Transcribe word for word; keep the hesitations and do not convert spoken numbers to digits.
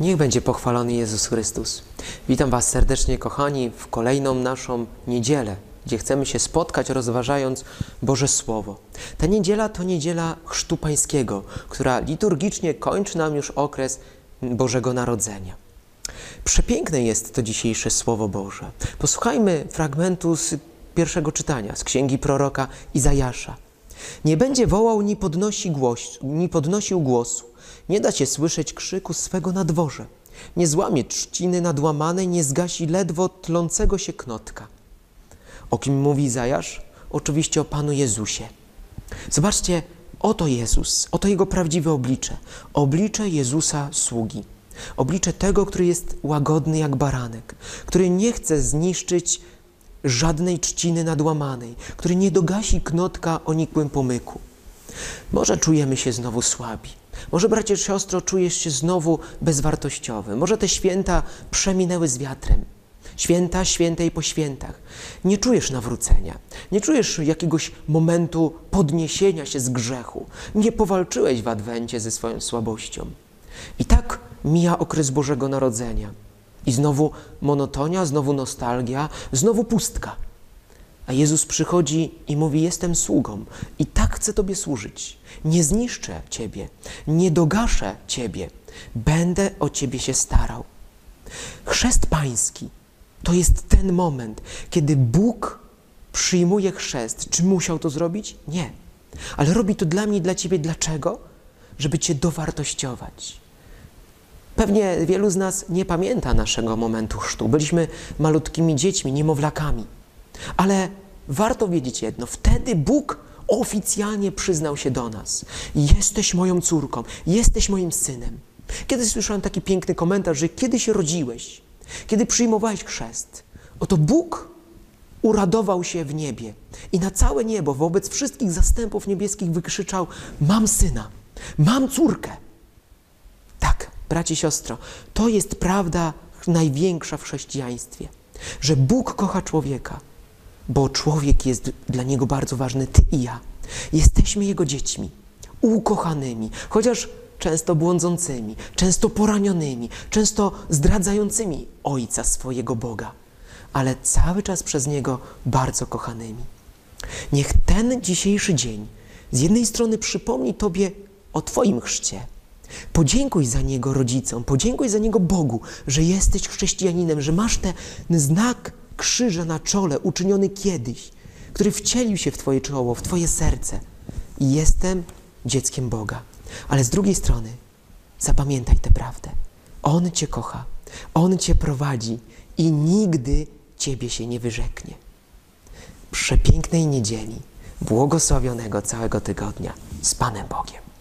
Niech będzie pochwalony Jezus Chrystus. Witam Was serdecznie, kochani, w kolejną naszą niedzielę, gdzie chcemy się spotkać, rozważając Boże Słowo. Ta niedziela to niedziela Chrztu Pańskiego, która liturgicznie kończy nam już okres Bożego Narodzenia. Przepiękne jest to dzisiejsze Słowo Boże. Posłuchajmy fragmentu z pierwszego czytania, z księgi proroka Izajasza. Nie będzie wołał, ni, podnosi głos, ni podnosił głosu. Nie da się słyszeć krzyku swego na dworze. Nie złamie trzciny nadłamanej, nie zgasi ledwo tlącego się knotka. O kim mówi Izajasz? Oczywiście o Panu Jezusie. Zobaczcie, oto Jezus, oto Jego prawdziwe oblicze. Oblicze Jezusa sługi. Oblicze tego, który jest łagodny jak baranek, który nie chce zniszczyć żadnej trzciny nadłamanej, który nie dogasi knotka o nikłym pomyku. Może czujemy się znowu słabi. Może, bracie, siostro, czujesz się znowu bezwartościowy. Może te święta przeminęły z wiatrem. Święta, święte i po świętach. Nie czujesz nawrócenia. Nie czujesz jakiegoś momentu podniesienia się z grzechu. Nie powalczyłeś w Adwencie ze swoją słabością. I tak mija okres Bożego Narodzenia. I znowu monotonia, znowu nostalgia, znowu pustka. A Jezus przychodzi i mówi: jestem sługą i tak chcę Tobie służyć. Nie zniszczę Ciebie, nie dogaszę Ciebie, będę o Ciebie się starał. Chrzest Pański to jest ten moment, kiedy Bóg przyjmuje chrzest. Czy musiał to zrobić? Nie. Ale robi to dla mnie i dla Ciebie. Dlaczego? Żeby Cię dowartościować. Pewnie wielu z nas nie pamięta naszego momentu chrztu. Byliśmy malutkimi dziećmi, niemowlakami. Ale warto wiedzieć jedno, wtedy Bóg oficjalnie przyznał się do nas. Jesteś moją córką, jesteś moim synem. Kiedyś słyszałem taki piękny komentarz, że kiedy się rodziłeś, kiedy przyjmowałeś chrzest, oto Bóg uradował się w niebie i na całe niebo wobec wszystkich zastępów niebieskich wykrzyczał: mam syna, mam córkę. Tak, bracie, siostro, to jest prawda największa w chrześcijaństwie, że Bóg kocha człowieka, bo człowiek jest dla Niego bardzo ważny, ty i ja. Jesteśmy Jego dziećmi, ukochanymi, chociaż często błądzącymi, często poranionymi, często zdradzającymi Ojca swojego Boga, ale cały czas przez Niego bardzo kochanymi. Niech ten dzisiejszy dzień z jednej strony przypomni Tobie o Twoim chrzcie. Podziękuj za niego rodzicom, podziękuj za niego Bogu, że jesteś chrześcijaninem, że masz ten znak krzyża na czole uczyniony kiedyś, który wcielił się w Twoje czoło, w Twoje serce. I jestem dzieckiem Boga. Ale z drugiej strony zapamiętaj tę prawdę. On Cię kocha, On Cię prowadzi i nigdy Ciebie się nie wyrzeknie. Przepięknej niedzieli, błogosławionego całego tygodnia z Panem Bogiem.